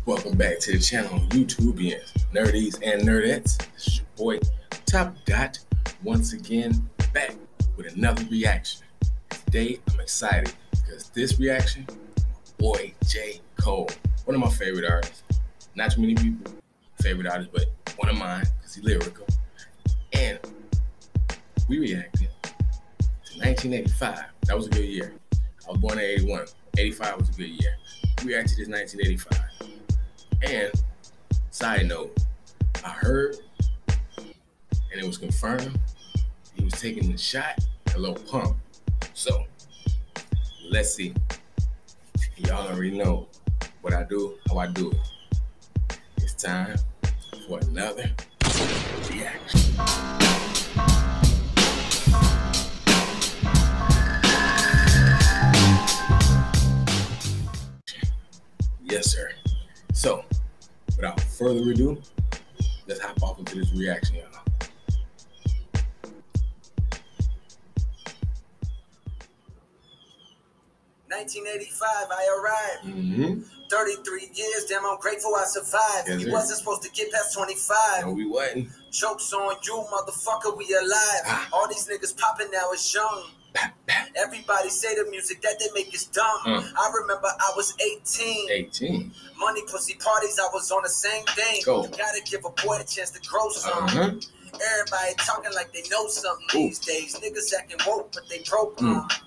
Welcome back to the channel, YouTubians, nerdies, and nerdettes. This is your boy, Top Dot, once again back with another reaction. Today, I'm excited because this reaction, boy, J. Cole, one of my favorite artists. Not too many people favorite artists, but one of mine because he's lyrical. And we reacted to 1985. That was a good year. I was born in 81. 85 was a good year. We reacted to this 1985. And side note, I heard, and it was confirmed, he was taking the shot at Lil Pump. So, let's see. Y'all already know what I do, how I do it. It's time for another reaction. Yes, sir. So, without further ado, let's hop off into this reaction, y'all. $1985, I arrived. 33 years, damn, I'm grateful I survived. Yes, we sir. wasn't supposed to get past 25. No, we wasn't. Jokes on you, motherfucker, we alive. All these niggas popping now is young. Everybody say the music that they make is dumb. I remember I was 18. 18. Money, pussy parties, I was on the same thing. Go. You gotta give a boy a chance to grow some. Everybody talking like they know something these days. Niggas acting woke, but they broke.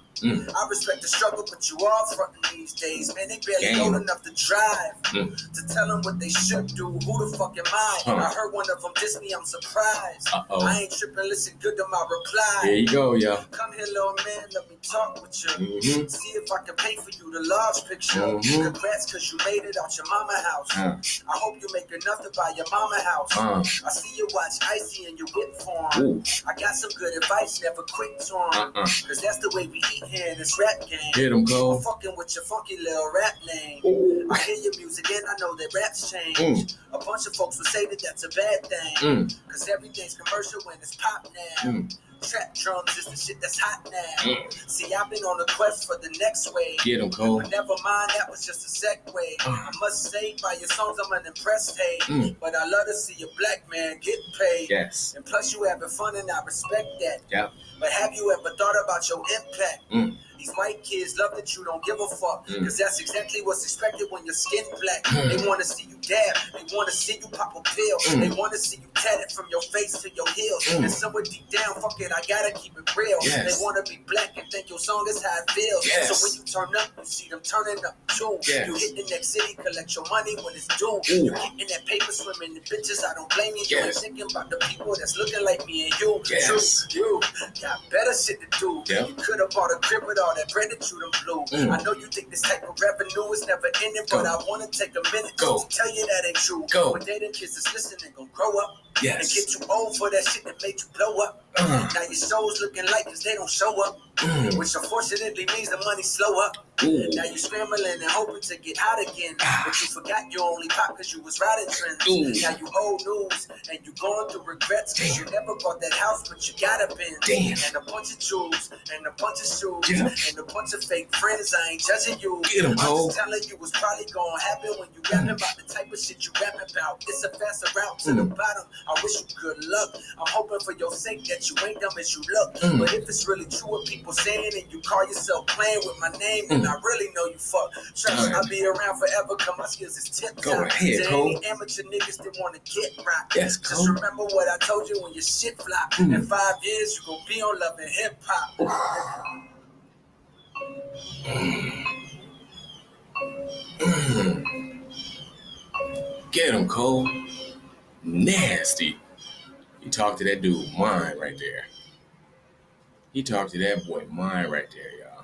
I respect the struggle, but you all frontin' these days. Man, they barely old enough to drive. To tell them what they should do. Who the fuck am I? I heard one of them diss me, I'm surprised. I ain't tripping, listen good to my reply. There you go, y'all. Come here, little man, let me talk with you. See if I can paint for you the large picture. Congrats, cause you made it out your mama house. I hope you make enough to buy your mama house. I see you watch Icy and you whip form. I got some good advice, never quit torn. Cause that's the way we eat here in this rap game. Hit 'em, Cole. I'm fucking with your funky little rap name. I hear your music and I know that raps change. A bunch of folks would say that that's a bad thing. Cause everything's commercial when it's pop now. Trap drums is the shit that's hot now. See, I've been on a quest for the next wave. Get 'em, Cole. But never mind, that was just a segue. I must say, by your songs, I'm an impressed hey. But I love to see a black man get paid. Yes. And plus, you having fun, and I respect that. Yep. But have you ever thought about your impact? These white kids love that you don't give a fuck. Cause that's exactly what's expected when your skin black. They wanna see you dab. They wanna see you pop a pill. They wanna see you tatted from your face to your heels. And somewhere deep down, fuck it, I gotta keep it real. They wanna be black and think your song is how it feels. So when you turn up, you see them turning up too. You hit the next city, collect your money when it's due. You getting that paper, swimming the bitches, I don't blame you. You ain't thinking about the people that's looking like me and you. True, you got better shit to do. You could've bought a crib with all that bread that you done blew. I know you think this type of revenue is never ending, but I wanna take a minute to tell you that ain't true. When they them kids is listening, gon' grow up and get too old for that shit that made you blow up. Now your show's looking like cause they don't show up, which unfortunately means the money slow up. Now you scrambling and hoping to get out again, but you forgot you only pop cause you was riding trends. Now you old news and you going through regrets cause you never bought that house but you got a Benz. And a bunch of jewels and a bunch of shoes and a bunch of fake friends. I ain't judging you. I'm just telling you it's probably gonna happen when you rapping about the type of shit you rapping about. It's a faster route to the bottom. I wish you good luck. I'm hoping for your sake that you ain't dumb as you look. But if it's really true what people saying and you call yourself playing with my name, then I really know you fuck. Trust I'll be around forever cause my skills is tip top. Go ahead, to Cole. any amateur niggas that wanna get rock. Yes, just remember what I told you when your shit flop. In 5 years you gon' be on Love and Hip Hop. Get him, Cole. Nasty. He talked to that dude mine right there. He talked to that boy mine right there, y'all.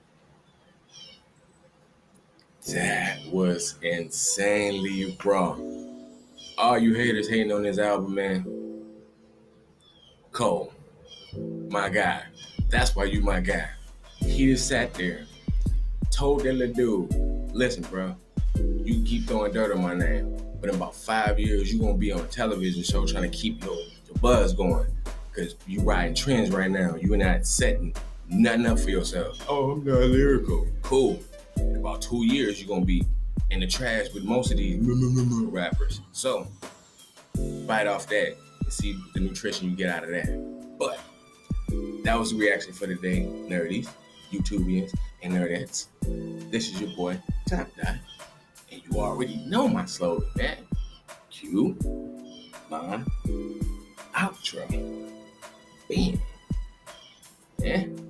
That was insanely raw. All you haters hating on this album, man. Cole, my guy. That's why you my guy. He just sat there, told that little dude, listen, bro, you keep throwing dirt on my name, but in about 5 years, you gonna be on a television show trying to keep your buzz going, because you riding trends right now. You not setting nothing up for yourself. Oh, I'm not lyrical. Cool. In about 2 years, you're gonna be in the trash with most of these rappers. So bite off that and see the nutrition you get out of that. But that was the reaction for today, nerdies, YouTubians, and nerdettes. This is your boy, Top Dot. And you already know my slogan, man. Cue my outro. Bam. Yeah.